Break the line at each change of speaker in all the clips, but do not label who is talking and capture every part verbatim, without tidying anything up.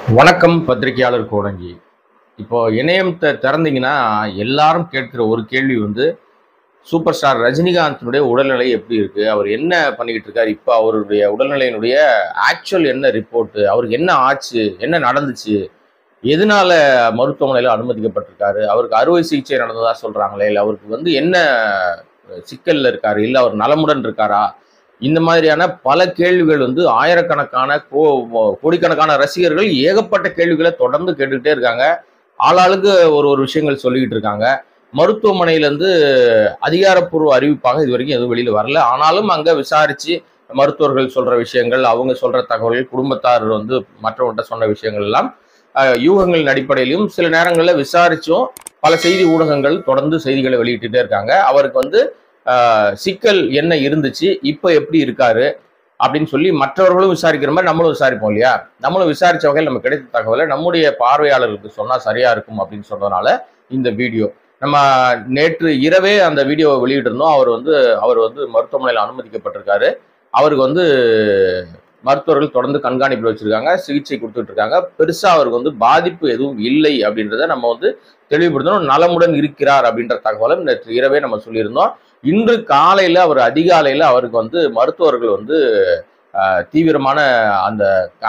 வணக்கம் பத்திரிகையாளர் கோடங்கி. இப்போ இணையம் திறந்தீங்கன்னா எல்லாரும் கேட்கிற ஒரு கேள்வி வந்து சூப்பர் ஸ்டார் ரஜினிகாந்தினுடைய உடல்நிலை எப்படி இருக்கு, அவர் என்ன பண்ணிக்கிட்டு இருக்காரு, இப்போ அவருடைய உடல்நிலையினுடைய ஆக்சுவல் என்ன ரிப்போர்ட்டு, அவருக்கு என்ன ஆச்சு, என்ன நடந்துச்சு, எதனால மருத்துவமனையில் அனுமதிக்கப்பட்டிருக்காரு, அவருக்கு அறுவை சிகிச்சை நடந்ததா சொல்றாங்களே, இல்லை அவருக்கு வந்து என்ன சிக்கல்ல இருக்காரு, இல்லை அவர் நலமுடன் இருக்காரா, இந்த மாதிரியான பல கேள்விகள் வந்து ஆயிரக்கணக்கான கோ கோடிக்கணக்கான ரசிகர்கள் ஏகப்பட்ட கேள்விகளை தொடர்ந்து கேட்டுக்கிட்டே இருக்காங்க. ஆளாளுக்கு ஒரு ஒரு விஷயங்கள் சொல்லிக்கிட்டு இருக்காங்க. மருத்துவமனையிலேருந்து அதிகாரப்பூர்வ அறிவிப்பாக இது வரைக்கும் எதுவும் வெளியில் வரல. ஆனாலும் அங்கே விசாரித்து மருத்துவர்கள் சொல்கிற விஷயங்கள், அவங்க சொல்கிற தகவல்கள், குடும்பத்தார் வந்து மற்றவர்கிட்ட சொன்ன விஷயங்கள் எல்லாம் யூகங்களின் அடிப்படையிலும் சில நேரங்களில் விசாரிச்சும் பல செய்தி ஊடகங்கள் தொடர்ந்து செய்திகளை வெளியிட்டுட்டே இருக்காங்க. அவருக்கு வந்து சிக்கல் என்ன இருந்துச்சு, இப்போ எப்படி இருக்காரு அப்படின்னு சொல்லி மற்றவர்களும் விசாரிக்கிற மாதிரி நம்மளும் விசாரிப்போம் இல்லையா. நம்மளும் விசாரிச்ச வகையில் நம்ம கிடைத்த தகவலை நம்முடைய பார்வையாளர்களுக்கு சொன்னா சரியா இருக்கும் அப்படின்னு சொன்னதுனால இந்த வீடியோ நம்ம நேற்று இரவே அந்த வீடியோவை வெளியிட்டிருந்தோம். அவர் வந்து அவர் வந்து மருத்துவமனையில் அனுமதிக்கப்பட்டிருக்காரு. அவருக்கு வந்து மருத்துவர்கள் தொடர்ந்து கண்காணிப்பில் வச்சிருக்காங்க, சிகிச்சை கொடுத்துட்டு இருக்காங்க. பெருசா அவருக்கு வந்து பாதிப்பு எதுவும் இல்லை அப்படின்றத நம்ம வந்து தெளிவுபடுத்தணும். நலமுடன் இருக்கிறார் அப்படின்ற தகவலை நேற்று இரவே நம்ம சொல்லியிருந்தோம். இன்று காலையில அவர் அதிகாலையில அவருக்கு வந்து மருத்துவர்கள் வந்து தீவிரமான அந்த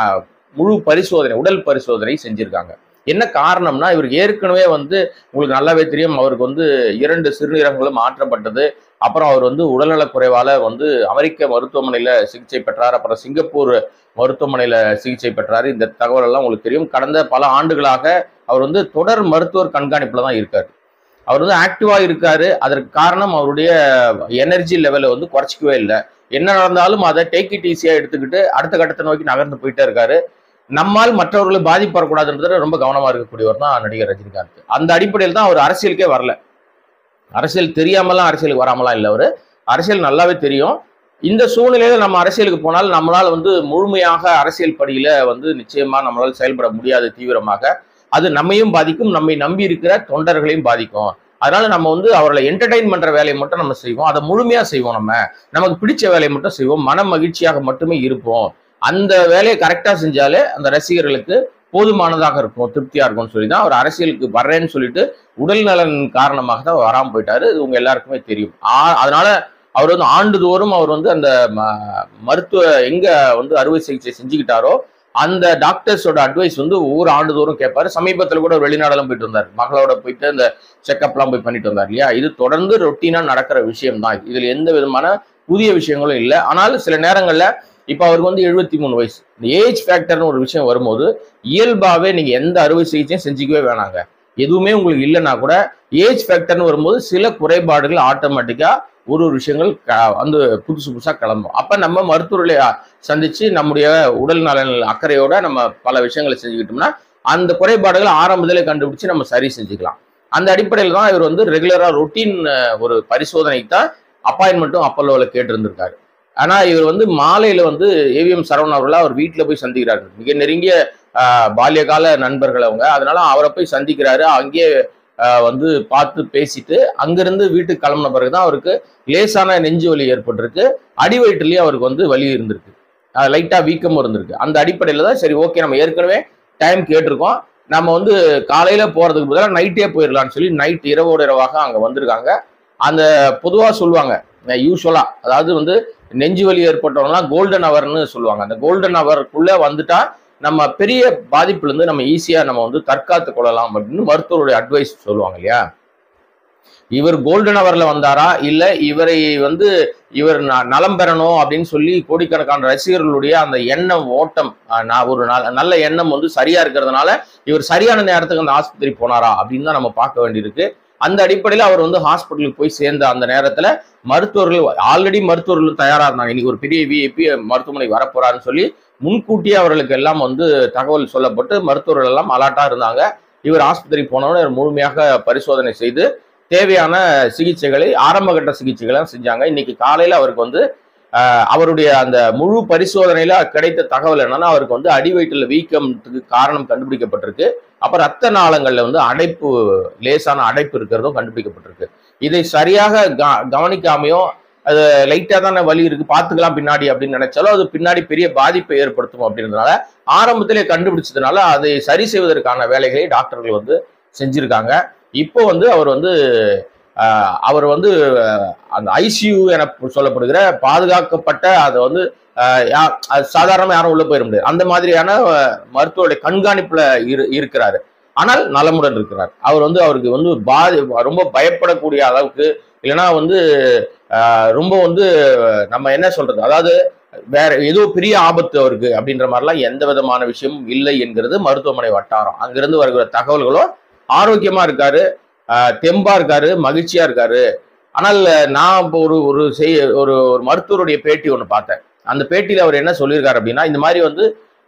முழு பரிசோதனை, உடல் பரிசோதனை செஞ்சிருக்காங்க. என்ன காரணம்னா, இவருக்கு ஏற்கனவே வந்து உங்களுக்கு நல்லாவே தெரியும், அவருக்கு வந்து இரண்டு சிறுநீரகங்களும் மாற்றப்பட்டது. அப்புறம் அவர் வந்து உடல்நலக் குறைவால வந்து அமெரிக்க மருத்துவமனையில சிகிச்சை பெற்றார். அப்புறம் சிங்கப்பூர் மருத்துவமனையில சிகிச்சை பெற்றாரு. இந்த தகவல் எல்லாம் உங்களுக்கு தெரியும். கடந்த பல ஆண்டுகளாக அவர் வந்து தொடர் மருத்துவர் கண்காணிப்புல தான் இருக்காரு. அவர் வந்து ஆக்டிவா இருக்காரு. அதற்கு காரணம் அவருடைய எனர்ஜி லெவலை வந்து குறைச்சிக்கவே இல்லை. என்ன நடந்தாலும் அதை டேக் இட் ஈஸியா எடுத்துக்கிட்டு அடுத்த கட்டத்தை நோக்கி நகர்ந்து போயிட்டே இருக்காரு. நம்மால் மற்றவர்களை பாதிப்பு வரக்கூடாதுன்றத ரொம்ப கவனமா இருக்கக்கூடியவர் தான் நடிகர் ரஜினிகாந்த். அந்த அடிப்படையில் தான் அவர் அரசியலுக்கே வரல. அரசியல் தெரியாமலாம் அரசியலுக்கு வராமலாம் இல்லை. அவரு அரசியல் நல்லாவே தெரியும். இந்த சூழ்நிலையில நம்ம அரசியலுக்கு போனால் நம்மளால் வந்து முழுமையாக அரசியல் படியில வந்து நிச்சயமா நம்மளால் செயல்பட முடியாது. தீவிரமாக அது நம்மையும் பாதிக்கும், நம்மை நம்பி இருக்கிற தொண்டர்களையும் பாதிக்கும். அதனால நம்ம வந்து அவர்களை என்டர்டைன் பண்ற வேலையை மட்டும் நம்ம செய்வோம், அதை முழுமையா செய்வோம். நம்ம நமக்கு பிடிச்ச வேலையை மட்டும் செய்வோம், மன மகிழ்ச்சியாக மட்டுமே இருப்போம். அந்த வேலையை கரெக்டா செஞ்சாலே அந்த ரசிகர்களுக்கு போதுமானதாக இருக்கும், திருப்தியா இருக்கும்னு சொல்லி தான் அவர் அரசியலுக்கு வர்றேன்னு சொல்லிட்டு உடல் நலன் காரணமாக தான் வராமல் போயிட்டாரு. இது உங்க எல்லாருக்குமே தெரியும். அதனால அவர் வந்து ஆண்டுதோறும் அவர் வந்து அந்த மருத்துவ எங்க வந்து அறுவை சிகிச்சை செஞ்சுக்கிட்டாரோ அந்த டாக்டர்ஸோட அட்வைஸ் வந்து ஒவ்வொரு ஆண்டுதோறும் கேட்பாரு. சமீபத்தில் கூட ஒரு வெளிநாடெல்லாம் போயிட்டு வந்தார், மகளோட போயிட்டு அந்த செக்அப்லாம் போய் பண்ணிட்டு வந்தார் இல்லையா. இது தொடர்ந்து ரொட்டீனா நடக்கிற விஷயம் தான். இதுல எந்த விதமான புதிய விஷயங்களும் இல்லை. ஆனாலும் சில நேரங்கள்ல இப்போ அவருக்கு வந்து எழுபத்தி மூணு வயசு, இந்த ஏஜ் ஃபேக்டர்னு ஒரு விஷயம் வரும்போது இயல்பாவே நீங்க எந்த அறுவை சிகிச்சையும் செஞ்சுக்கவே வேணாங்க. எதுவுமே உங்களுக்கு இல்லைன்னா கூட ஏஜ் ஃபேக்டர்னு வரும்போது சில குறைபாடுகள் ஆட்டோமேட்டிக்கா ஒரு ஒரு விஷயங்கள் வந்து புதுசு புதுசா கிளம்பும். அப்ப நம்ம மருத்துவர்களை சந்திச்சு நம்முடைய உடல் நலன் அக்கறையோட நம்ம பல விஷயங்களை செஞ்சுக்கிட்டோம்னா அந்த குறைபாடுகளை ஆரம்பத்திலே கண்டுபிடிச்சு நம்ம சரி செஞ்சுக்கலாம். அந்த அடிப்படையில் தான் இவர் வந்து ரெகுலரா ரொட்டீன் ஒரு பரிசோதனைக்கு தான் அப்பாயின்மெண்ட்டும் அப்பல்லோல கேட்டு இருந்திருக்காரு. ஆனா இவர் வந்து மாலையில வந்து ஏவிஎம் சரவணன் அவர்களை அவர் வீட்டுல போய் சந்திக்கிறாரு. மிக நெருங்கிய ஆஹ் பால்யகால நண்பர்கள் அவங்க. அதனால அவரை போய் சந்திக்கிறாரு. அங்கேயே வந்து பார்த்து பேசிட்டு அங்கிருந்து வீட்டுக்கு கிளம்பின பிறகுதான் அவருக்கு லேசான நெஞ்சு வலி ஏற்பட்டிருக்கு. அடி வயிற்றுலயும் அவருக்கு வந்து வலி இருந்திருக்கு, லைட்டா வீக்கமும் இருந்திருக்கு. அந்த அடிப்படையில தான் சரி ஓகே, நம்ம ஏற்கனவே டைம் கேட்டிருக்கோம், நம்ம வந்து காலையில போறதுக்கு பதிலாக நைட்டே போயிடலாம்னு சொல்லி நைட் இரவோட இரவாக அங்க வந்திருக்காங்க. அந்த பொதுவா சொல்லுவாங்க யூஸ்வலா, அதாவது வந்து நெஞ்சு வலி ஏற்பட்டவங்கலாம் கோல்டன் அவர்னு சொல்லுவாங்க. அந்த கோல்டன் அவருக்குள்ள வந்துட்டா நம்ம பெரிய பாதிப்புல இருந்து நம்ம ஈஸியா நம்ம வந்து தற்காத்து கொள்ளலாம் அப்படின்னு மருத்துவருடைய அட்வைஸ் சொல்லுவாங்க இல்லையா. இவர் கோல்டன் அவர்ல வந்தாரா, இல்ல இவரை வந்து இவர் நலம் பெறணும் அப்படின்னு சொல்லி கோடிக்கணக்கான ரசிகர்களுடைய அந்த எண்ணம் ஓட்டம், ஒரு நல்ல எண்ணம் வந்து சரியா இருக்கிறதுனால இவர் சரியான நேரத்துக்கு அந்த ஆஸ்பத்திரி போனாரா அப்படின்னு தான் நம்ம பார்க்க வேண்டியிருக்கு. அந்த அடிப்படையில் அவர் வந்து ஹாஸ்பிட்டலுக்கு போய் சேர்ந்த அந்த நேரத்துல மருத்துவர்கள் ஆல்ரெடி மருத்துவர்கள் தயாரா இருந்தாங்க. இன்னைக்கு ஒரு பெரிய விஐபி மருத்துவமனை வரப்போறாருன்னு சொல்லி முன்கூட்டியே அவர்களுக்கு எல்லாம் வந்து தகவல் சொல்லப்பட்டு மருத்துவர்கள் எல்லாம் அலர்ட்டா இருந்தாங்க. இவர் ஆஸ்பத்திரி போனவுடனே முழுமையாக பரிசோதனை செய்து தேவையான சிகிச்சைகளை, ஆரம்ப கட்ட சிகிச்சைகளை செஞ்சாங்க. இன்னைக்கு காலையில அவருக்கு வந்து அவருடைய அந்த முழு பரிசோதனையில கிடைத்த தகவல் என்னன்னா, அவருக்கு வந்து அடி வயிற்றுல வீக்கத்துக்கு காரணம் கண்டுபிடிக்கப்பட்டிருக்கு. அப்ப ரத்த நாளங்கள்ல வந்து அடைப்பு, லேசான அடைப்பு இருக்கிறதும் கண்டுபிடிக்கப்பட்டிருக்கு. இதை சரியாக கவனிக்காமையும் அது லைட்டா தானே வலி இருக்கு, பாத்துக்கலாம் பின்னாடி அப்படின்னு நினைச்சாலும் அது பின்னாடி பெரிய பாதிப்பை ஏற்படுத்தும் அப்படின்றதுனால ஆரம்பத்திலே கண்டுபிடிச்சதுனால அதை சரி செய்வதற்கான வேலைகளை டாக்டர்கள் வந்து செஞ்சிருக்காங்க. இப்போ வந்து அவர் வந்து அவர் வந்து அந்த ஐசியூ என சொல்லப்படுகிற பாதுகாக்கப்பட்ட அதை வந்து சாதாரண யாரும் உள்ள போயிட முடியாது, அந்த மாதிரியான மருத்துவருடைய கண்காணிப்புல இரு இருக்கிறாரு ஆனால் நலமுடன் இருக்கிறார். அவர் வந்து அவருக்கு வந்து பாதி ரொம்ப பயப்படக்கூடிய அளவுக்கு இல்லைன்னா வந்து ரொம்ப வந்து நம்ம என்ன சொல்றது, அதாவது வேற ஏதோ பெரிய ஆபத்து அவருக்கு அப்படின்ற மாதிரிலாம் எந்த விதமான விஷயமும் இல்லை என்கிறது மருத்துவமனை வட்டாரம். அங்கிருந்து வருகிற தகவல்களும் ஆரோக்கியமா இருக்காரு, தெம்பா இருக்காரு, மகிழ்ச்சியா இருக்காரு. ஆனால் நான் இப்போ ஒரு ஒரு செய் ஒரு ஒரு மருத்துவருடைய பேட்டி ஒன்று பார்த்தேன். அந்த பேட்டியில அவர் என்ன சொல்லியிருக்காரு அப்படின்னா, இந்த மாதிரி வந்து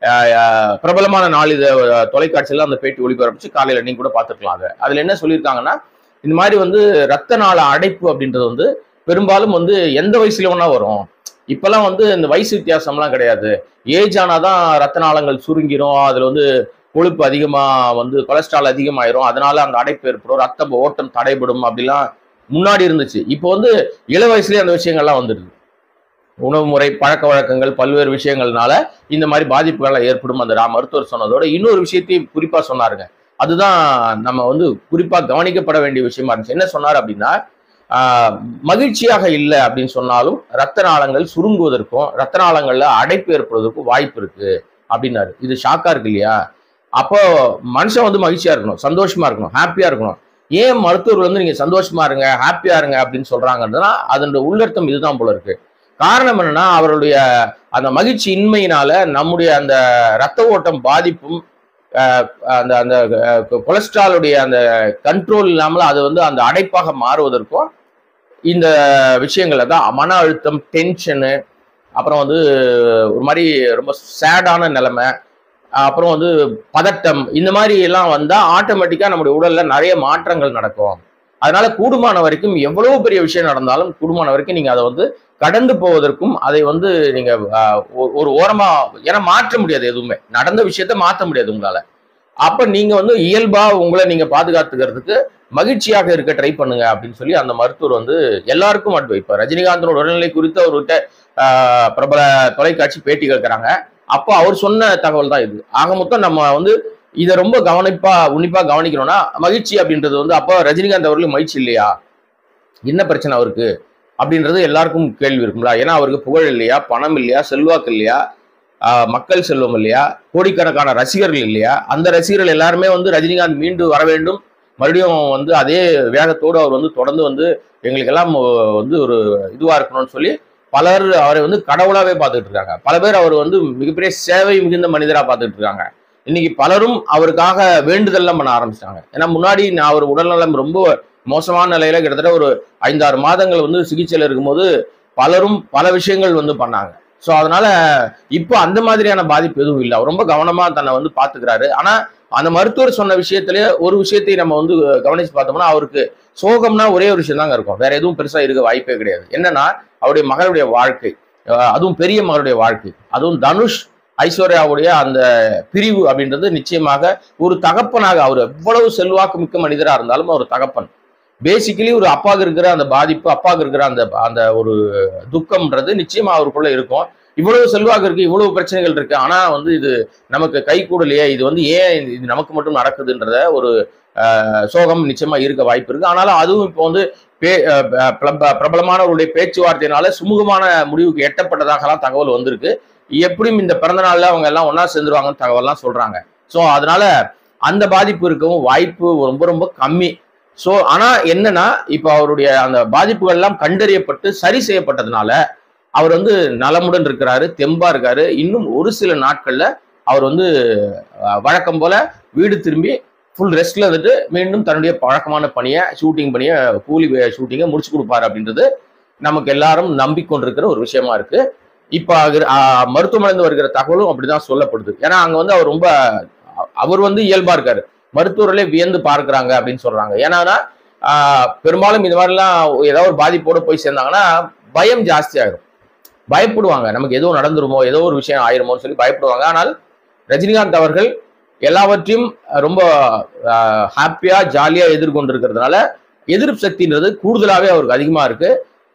பிரபலமான நாளித தொலைக்காட்சியில அந்த பேட்டி ஒளிபரப்பிச்சு காலையில நீங்க கூட பார்த்துருக்கலாம். அதை அதுல என்ன சொல்லியிருக்காங்கன்னா, இந்த மாதிரி வந்து ரத்த நாள அடைப்பு அப்படின்றது வந்து பெரும்பாலும் வந்து எந்த வயசுல வேணா வரும். இப்பெல்லாம் வந்து இந்த வயசு வித்தியாசம்லாம் கிடையாது. ஏஜ் ஆனாதான் ரத்த நாளங்கள் சுருங்கிரும், அதுல வந்து கொழுப்பு அதிகமா வந்து கொலஸ்ட்ரால் அதிகமாயிரும், அதனால அந்த அடைப்பு ஏற்படும், ரத்த ஓட்டம் தடைபடும் அப்படிலாம் முன்னாடி இருந்துச்சு. இப்போ வந்து இள வயசுலயே அந்த விஷயங்கள்லாம் வந்துடுது. உணவு முறை, பழக்க வழக்கங்கள், பல்வேறு விஷயங்கள்னால இந்த மாதிரி பாதிப்புகள் ஏற்படும். அந்த மருத்துவர் சொன்னதோட இன்னொரு விஷயத்தையும் குறிப்பா சொன்னாருங்க. அதுதான் நம்ம வந்து குறிப்பா கவனிக்கப்பட வேண்டிய விஷயமா இருந்துச்சு. என்ன சொன்னார் அப்படின்னா, ஆஹ் மகிழ்ச்சியாக இல்லை அப்படின்னு சொன்னாலும் ரத்த நாளங்கள் சுருங்குவதற்கும் ரத்த நாளங்கள்ல அடைப்பு ஏற்படுவதற்கும் வாய்ப்பு இருக்கு அப்படின்னாரு. இது ஷாக்கா இருக்கு இல்லையா? அப்போ மனுஷன் வந்து மகிழ்ச்சியா இருக்கணும், சந்தோஷமா இருக்கணும், ஹாப்பியா இருக்கணும். ஏன் மருத்துவர் வந்து நீங்க சந்தோஷமா இருங்க, ஹாப்பியா இருங்க அப்படின்னு சொல்றாங்கன்னா அதனுடைய உள்ளர்த்தம் இதுதான் போல இருக்கு. காரணம் என்னன்னா, அவருடைய அந்த மகிழ்ச்சி இன்மையினால நம்முடைய அந்த ரத்த ஓட்டம் பாதிப்பும் அந்த அந்த கொலஸ்ட்ராலுடைய அந்த கண்ட்ரோல் இல்லாமல் அது வந்து அந்த அடைப்பாக மாறுவதற்கும் இந்த விஷயங்கள்ல தான் மன அழுத்தம், டென்ஷனு, அப்புறம் வந்து ஒரு மாதிரி ரொம்ப சேடான நிலைமை, அப்புறம் வந்து பதட்டம், இந்த மாதிரி எல்லாம் வந்தா ஆட்டோமேட்டிக்கா நம்முடைய உடல்ல நிறைய மாற்றங்கள் நடக்கும். அதனால கூடுமான வரைக்கும் எவ்வளவு பெரிய விஷயம் நடந்தாலும் கூடுமான வரைக்கும் நீங்க அதை வந்து கடந்து போவதற்கும் அதை வந்து நீங்க ஒரு ஓரமா, ஏன்னா மாற்ற முடியாது, எதுவுமே நடந்த விஷயத்த மாற்ற முடியாது உங்களால. அப்ப நீங்க வந்து இயல்பா உங்களை நீங்க பாதுகாத்துக்கிறதுக்கு மகிழ்ச்சியாக இருக்க ட்ரை பண்ணுங்க அப்படின்னு சொல்லி அந்த மருத்துவர் வந்து எல்லாருக்கும் அட்வைஸ். இப்ப ரஜினிகாந்தோட உடல்நிலை குறித்து அவர்கிட்ட ஆஹ் பிரபல தொலைக்காட்சி பேட்டி கேட்கிறாங்க. அப்போ அவர் சொன்ன தகவல் தான் இது. ஆக மொத்தம் நம்ம வந்து இதை ரொம்ப கவனிப்பா உன்னிப்பா கவனிக்கணும்னா, மகிழ்ச்சி அப்படின்றது வந்து அப்போ ரஜினிகாந்த் அவர்களுக்கு மகிழ்ச்சி இல்லையா, என்ன பிரச்சனை அவருக்கு அப்படின்றது எல்லாருக்கும் கேள்வி இருக்குங்களா? ஏன்னா அவருக்கு புகழ் இல்லையா, பணம் இல்லையா, செல்வாக்கு இல்லையா, ஆஹ் மக்கள் செல்வம் இல்லையா, கோடிக்கணக்கான ரசிகர்கள் இல்லையா? அந்த ரசிகர்கள் எல்லாருமே வந்து ரஜினிகாந்த் மீண்டும் வர வேண்டும், மறுபடியும் வந்து அதே வேகத்தோடு அவர் வந்து தொடர்ந்து வந்து எங்களுக்கெல்லாம் வந்து ஒரு இதுவா இருக்கணும்னு சொல்லி பலர் அவரை வந்து கடவுளாவே பார்த்துட்டு இருக்காங்க. பல பேர் அவர் வந்து மிகப்பெரிய சேவை மிகுந்த மனிதரா பார்த்துட்டு இருக்காங்க. இன்னைக்கு பலரும் அவருக்காக வேண்டுதல்லாம் பண்ண ஆரம்பிச்சிட்டாங்க. ஏன்னா முன்னாடி நான் அவர் உடல்நலம் ரொம்ப மோசமான நிலையில கிட்டத்தட்ட ஒரு ஐந்தாறு மாதங்கள் வந்து சிகிச்சையில இருக்கும்போது பலரும் பல விஷயங்கள் வந்து பண்ணாங்க. ஸோ அதனால இப்போ அந்த மாதிரியான பாதிப்பு எதுவும் இல்லை. அவர் ரொம்ப கவனமா தன்னை வந்து பார்த்துக்கிறாரு. ஆனா அந்த மருத்துவர் சொன்ன விஷயத்திலேயே ஒரு விஷயத்தை நம்ம வந்து கவனிச்சு பார்த்தோம்னா, அவருக்கு சோகம்னா ஒரே ஒரு விஷயம் தாங்க இருக்கும், வேற எதுவும் பெருசா இருக்க வாய்ப்பே கிடையாது. என்னன்னா அவருடைய மகளுடைய வாழ்க்கை, அதுவும் பெரிய மகளுடைய வாழ்க்கை, அதுவும் தனுஷ் ஐஸ்வர்யாவுடைய அந்த பிரிவு அப்படின்றது நிச்சயமாக ஒரு தகப்பனாக, அவர் எவ்வளவு செல்வாக்கு மிக்க மனிதராக இருந்தாலும் அவர் தகப்பன். பேசிக்கலி ஒரு அப்பாவுக்கு இருக்கிற அந்த பாதிப்பு, அப்பாவுக்கு இருக்கிற அந்த அந்த ஒரு துக்கம்ன்றது நிச்சயமா அவருக்குள்ள இருக்கும். இவ்வளவு செல்வாக்கு இருக்கு, இவ்வளவு பிரச்சனைகள் இருக்கு, ஆனா வந்து இது நமக்கு கை கூடலையே, இது வந்து ஏன் இது நமக்கு மட்டும் நடக்குதுன்றத ஒரு அஹ் சோகம் நிச்சயமா இருக்க வாய்ப்பு இருக்கு. ஆனாலும் அதுவும் இப்போ வந்து பே பிரபலமானவருடைய பேச்சுவார்த்தையினால சுமூகமான முடிவுக்கு எட்டப்பட்டதாகலாம் தகவல் வந்திருக்கு. எப்படியும் இந்த பிறந்த நாள்ல அவங்க எல்லாம் ஒன்னா சேர்ந்துருவாங்கன்னு தகவல்லாம் சொல்றாங்க. ஸோ அதனால அந்த பாதிப்பு இருக்கவும் வாய்ப்பு ரொம்ப ரொம்ப கம்மி. ஸோ ஆனா என்னன்னா, இப்போ அவருடைய அந்த பாதிப்புகள் எல்லாம் கண்டறியப்பட்டு சரி செய்யப்பட்டதுனால அவர் வந்து நலமுடன் இருக்கிறாரு, தெம்பா இருக்காரு. இன்னும் ஒரு சில நாட்கள்ல அவர் வந்து வழக்கம் போல வீடு திரும்பி ஃபுல் ரெஸ்ட்ல வந்துட்டு மீண்டும் தன்னுடைய பழக்கமான பணியை, ஷூட்டிங் பணியை, கூலி ஷூட்டிங்கை முடிச்சு கொடுப்பாரு அப்படின்றது நமக்கு எல்லாரும் நம்பிக்கொண்டிருக்கிற ஒரு விஷயமா இருக்கு. இப்ப மருத்துவமனைந்து வருகிற தகவலும் அப்படிதான் சொல்லப்படுது. ஏன்னா அங்க வந்து அவர் ரொம்ப அவர் வந்து இயல்பா இருக்காரு, மருத்துவர்களே வியந்து பார்க்கிறாங்க அப்படின்னு சொல்றாங்க. ஏன்னா ஆஹ் பெரும்பாலும் இந்த மாதிரிலாம் ஏதாவது ஒரு பாதிப்போட போய் சேர்ந்தாங்கன்னா பயம் ஜாஸ்தி ஆகிடும், பயப்படுவாங்க, நமக்கு ஏதோ நடந்துருமோ, ஏதோ ஒரு விஷயம் ஆயிருமோன்னு சொல்லி பயப்படுவாங்க. ஆனால் ரஜினிகாந்த் அவர்கள் எல்லாவற்றையும் ரொம்ப ஹாப்பியா ஜாலியா எதிர்கொண்டு இருக்கிறதுனால எதிர்ப்பு சக்தின்றது கூடுதலாவே அவருக்கு அதிகமா இருக்கு.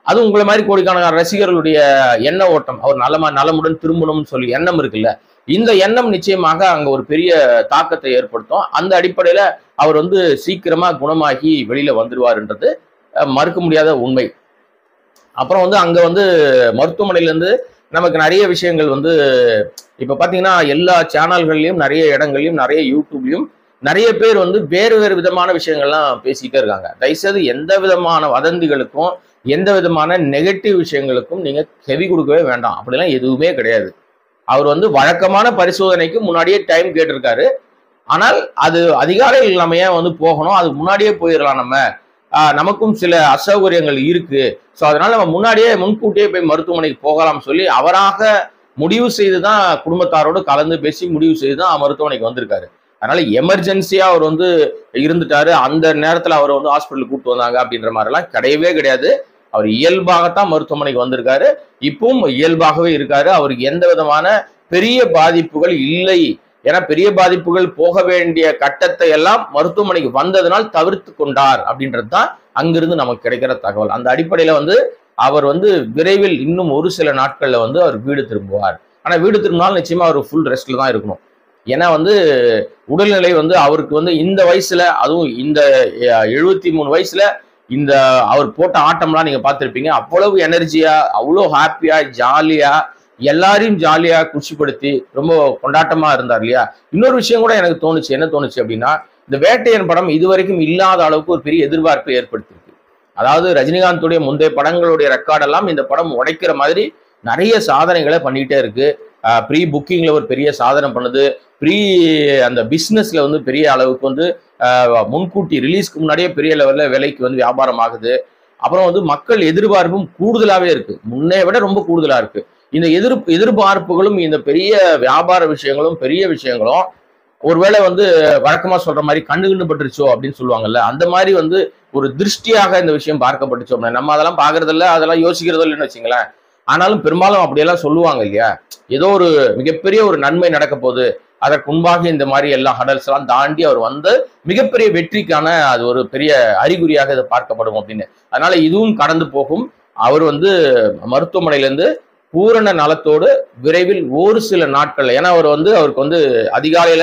அது உங்களை மாதிரி கோடிக்கான ரசிகர்களுடைய எண்ண ஓட்டம், அவர் நலமா நலமுடன் திரும்பணும்னு சொல்லி எண்ணம் இருக்குல்ல, இந்த எண்ணம் நிச்சயமாக அங்க ஒரு பெரிய தாக்கத்தை ஏற்படுத்தும். அந்த அடிப்படையில அவர் வந்து சீக்கிரமா குணமாகி வெளியில வந்துடுவாருன்றது மறுக்க முடியாத உண்மை. அப்புறம் வந்து அங்க வந்து மருத்துவமனையில இருந்து நமக்கு நிறைய விஷயங்கள் வந்து இப்ப பாத்தீங்கன்னா எல்லா சேனல்கள்லயும் நிறைய இடங்கள்லயும் நிறைய யூடியூப்லயும் நிறைய பேர் வந்து வேறு வேறு விதமான விஷயங்கள்லாம் பேசிக்கிட்டே இருக்காங்க. தயவுசெய்து எந்த விதமான வதந்திகளுக்கும் எந்த விதமான நெகட்டிவ் விஷயங்களுக்கும் நீங்க செவி கொடுக்கவே வேண்டாம். அப்படிலாம் எதுவுமே கிடையாது. அவர் வந்து வழக்கமான பரிசோதனைக்கு முன்னாடியே டைம் கேட்டிருக்காரு. ஆனால் அது அதிகாலையில் நம்ம ஏன் வந்து போகணும், அது முன்னாடியே போயிடலாம். நம்ம ஆஹ் நமக்கும் சில அசௌகரியங்கள் இருக்கு, ஸோ அதனால நம்ம முன்னாடியே முன்கூட்டியே போய் மருத்துவமனைக்கு போகலாம்னு சொல்லி அவராக முடிவு செய்துதான் குடும்பத்தாரோடு கலந்து பேசி முடிவு செய்துதான் மருத்துவமனைக்கு வந்திருக்காரு. அதனால எமர்ஜென்சியா அவர் வந்து இருந்துட்டாரு, அந்த நேரத்துல அவர் வந்து ஹாஸ்பிட்டலுக்கு கூப்பிட்டு வந்தாங்க அப்படின்ற மாதிரி எல்லாம் கிடையவே கிடையாது. அவர் இயல்பாகத்தான் மருத்துவமனைக்கு வந்திருக்காரு, இப்பவும் இயல்பாகவே இருக்காரு. அவருக்கு எந்த விதமான பெரிய பாதிப்புகள் இல்லை. ஏன்னா பெரிய பாதிப்புகள் போக வேண்டிய கட்டத்தை எல்லாம் மருத்துவமனைக்கு வந்ததனால் தவிர்த்து கொண்டார் அப்படின்றது தான் அங்கிருந்து நமக்கு கிடைக்கிற தகவல். அந்த அடிப்படையில வந்து அவர் வந்து விரைவில் இன்னும் ஒரு சில நாட்கள்ல வந்து அவர் வீடு திரும்புவார். ஆனா வீடு திரும்பினாலும் நிச்சயமா அவர் ஃபுல் ரெஸ்ட்ல தான் இருக்கணும். ஏன்னா வந்து உடல்நிலை வந்து அவருக்கு வந்து இந்த வயசுல, அதுவும் இந்த எழுபத்தி மூணு வயசுல இந்த அவர் போட்ட ஆட்டம்லாம் நீங்க பார்த்திருப்பீங்க. அவ்வளவு எனர்ஜியா, அவ்வளோ ஹாப்பியா, ஜாலியா, எல்லாரையும் ஜாலியா குஷிப்படுத்தி ரொம்ப கொண்டாட்டமா இருந்தார் இல்லையா. இன்னொரு விஷயம் கூட எனக்கு தோணுச்சு. என்ன தோணுச்சு அப்படின்னா, இந்த வேட்டையன் படம் இதுவரைக்கும் இல்லாத அளவுக்கு ஒரு பெரிய எதிர்பார்ப்பை ஏற்படுத்தியிருக்கு. அதாவது ரஜினிகாந்துடைய முந்தைய படங்களுடைய ரெக்கார்டெல்லாம் இந்த படம் உடைக்கிற மாதிரி நிறைய சாதனைகளை பண்ணிக்கிட்டே இருக்கு. ப்ரீ புக்கிங்ல ஒரு பெரிய சாதனை பண்ணுது, ப்ரீ அந்த பிஸ்னஸ்ல வந்து பெரிய அளவுக்கு வந்து முன்கூட்டி ரிலீஸ்க்கு முன்னாடியே பெரிய லெவல்ல விலைக்கு வந்து வியாபாரம் ஆகுது. அப்புறம் வந்து மக்கள் எதிர்பார்ப்பும் கூடுதலாவே இருக்கு, முன்னே விட ரொம்ப கூடுதலா இருக்கு. இந்த எதிர் எதிர்பார்ப்புகளும் இந்த பெரிய வியாபார விஷயங்களும் பெரிய விஷயங்களும் ஒருவேளை வந்து வழக்கமா சொல்ற மாதிரி கண்ணு கண்ணு பட்டுருச்சோ அப்படின்னு சொல்லுவாங்கல்ல, அந்த மாதிரி வந்து ஒரு திருஷ்டியாக இந்த விஷயம் பார்க்கப்பட்டுச்சோ அப்படின்னா நம்ம அதெல்லாம் பாக்குறது இல்லை, அதெல்லாம் யோசிக்கிறது இல்லைன்னு வச்சுங்களேன். ஆனாலும் பெரும்பாலும் அப்படியெல்லாம் சொல்லுவாங்க இல்லையா, ஏதோ ஒரு மிகப்பெரிய ஒரு நன்மை நடக்க போகுது, அதற்கு முன்பாக இந்த மாதிரி எல்லா ஹடல்ஸ் எல்லாம் தாண்டி அவர் வந்து மிகப்பெரிய வெற்றிக்கான அது ஒரு பெரிய அறிகுறியாக இதை பார்க்கப்படும் அப்படின்னு. அதனால இதுவும் கடந்து போகும். அவர் வந்து மருத்துவமனையிலேருந்து பூரண நலத்தோடு விரைவில் ஒரு சில நாட்கள், ஏன்னா அவர் வந்து அவருக்கு வந்து அதிகாலையில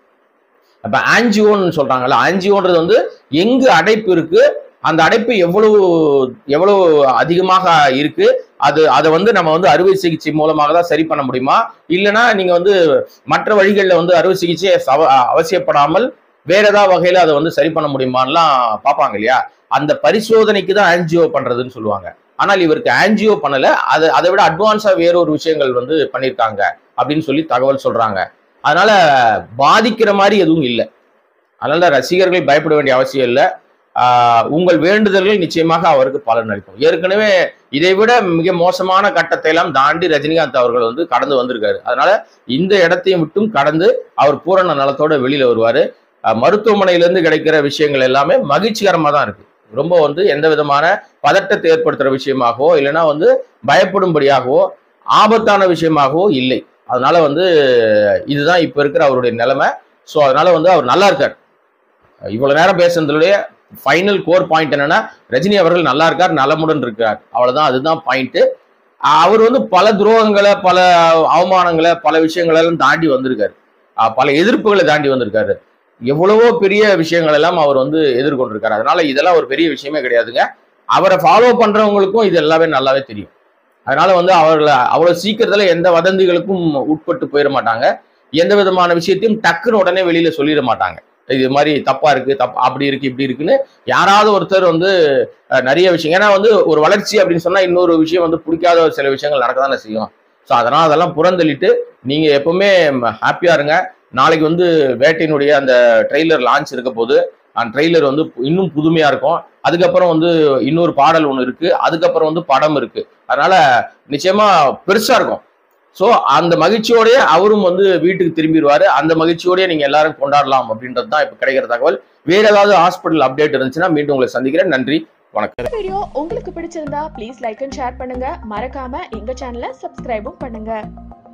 அப்ப ஆன்ஜியோன்னு சொல்றாங்கல்ல, ஆன்ஜியோன்றது வந்து எங்கு அடைப்பு இருக்கு, அந்த அடைப்பு எவ்வளவு எவ்வளவு அதிகமாக இருக்கு, அது அதை வந்து நம்ம வந்து அறுவை சிகிச்சை மூலமாக தான் சரி பண்ண முடியுமா, இல்லைன்னா நீங்க வந்து மற்ற வழிகளில் வந்து அறுவை சிகிச்சை அவசியப்படாமல் வேற ஏதாவது வகையில அதை வந்து சரி பண்ண முடியுமான்லாம் பார்ப்பாங்க இல்லையா. அந்த பரிசோதனைக்கு தான் ஆன்ஜியோ பண்றதுன்னு சொல்லுவாங்க. ஆனால் இவருக்கு ஆன்ஜியோ பண்ணல, அது அதை விட அட்வான்ஸா வேற ஒரு விஷயங்கள் வந்து பண்ணியிருக்காங்க அப்படின்னு சொல்லி தகவல் சொல்றாங்க. அதனால பாதிக்கிற மாதிரி எதுவும் இல்லை. அதனால ரசிகர்கள் பயப்பட வேண்டிய அவசியம் இல்லை. ஆஹ் உங்கள் வேண்டுதல்கள் நிச்சயமாக அவருக்கு பலன் அளிக்கும். ஏற்கனவே இதை விட மிக மோசமான கட்டத்தை எல்லாம் தாண்டி ரஜினிகாந்த் அவர்கள் வந்து கடந்து வந்திருக்காரு. அதனால இந்த இடத்தையும் விட்டும் கடந்து அவர் பூரண நலத்தோட வெளியில வருவாரு. மருத்துவமனையிலிருந்து கிடைக்கிற விஷயங்கள் எல்லாமே மகிழ்ச்சிகரமா தான் இருக்கு. ரொம்ப வந்து எந்த விதமான பதட்டத்தை ஏற்படுத்துற விஷயமாகவோ இல்லைன்னா வந்து பயப்படும்படியாகவோ ஆபத்தான விஷயமாகவோ இல்லை. அதனால வந்து இதுதான் இப்ப இருக்கிற அவருடைய நிலைமை. ஸோ அதனால வந்து அவர் நல்லா இருக்கார். இவ்வளவு நேரம் பேசுறதுடைய ஃபைனல் கோர் பாயிண்ட் என்னன்னா, ரஜினி அவர்கள் நல்லா இருக்கார், நலமுடன் இருக்கார், அவ்வளவுதான். அதுதான் பாயிண்ட். அவர் வந்து பல துரோகங்களை, பல அவமானங்களை, பல விஷயங்களை எல்லாம் தாண்டி வந்திருக்காரு, பல எதிர்ப்புகளை தாண்டி வந்திருக்காரு, எவ்வளவோ பெரிய விஷயங்கள் எல்லாம் அவர் வந்து எதிர்கொண்டிருக்காரு. அதனால இதெல்லாம் ஒரு பெரிய விஷயமே கிடையாதுங்க. அவரை ஃபாலோ பண்றவங்களுக்கும் இது எல்லாமே நல்லாவே தெரியும். அதனால வந்து அவர்களை அவ்வளவு சீக்கிரத்துல எந்த வதந்திகளுக்கும் உட்பட்டு போயிட மாட்டாங்க. எந்த விதமான விஷயத்தையும் டக்குன்னு உடனே வெளியில சொல்லிட மாட்டாங்க. இது மாதிரி தப்பா இருக்கு, தப் அப்படி இருக்கு, இப்படி இருக்குன்னு யாராவது ஒருத்தர் வந்து நிறைய விஷயம், ஏன்னா வந்து ஒரு வளர்ச்சி அப்படின்னு சொன்னா இன்னொரு விஷயம் வந்து பிடிக்காத சில விஷயங்கள் நடக்கதானே செய்யும். ஸோ அதனால அதெல்லாம் புறந்தள்ளிட்டு நீங்க எப்பவுமே ஹாப்பியா இருங்க. நாளைக்கு வந்து வேட்டையினுடைய அந்த ட்ரெய்லர் லான்ச் இருக்க போது, அந்த ட்ரெய்லர் வந்து இன்னும் புதுமையா இருக்கும். அதுக்கப்புறம் வந்து இன்னொரு பாடல் ஒன்று இருக்கு, அதுக்கப்புறம் வந்து படம் இருக்கு. அதனால நிச்சயமா பெருசா இருக்கும். ஸோ அந்த மகிழ்ச்சியோடய அவரும் வந்து வீட்டுக்கு திரும்பிடுவாரு. அந்த மகிழ்ச்சியோடய நீங்க எல்லாரும் கொண்டாடலாம் அப்படின்றது தான் இப்ப கிடைக்கிற தகவல். வேற ஏதாவது ஹாஸ்பிட்டல் அப்டேட் இருந்துச்சுன்னா மீண்டும் உங்களை சந்திக்கிறேன். நன்றி, வணக்கம்.
வீடியோ உங்களுக்கு பிடிச்சிருந்தா ப்ளீஸ் லைக் அண்ட் ஷேர் பண்ணுங்க. மறக்காம எங்க சேனலை சப்ஸ்கிரைபும் பண்ணுங்க.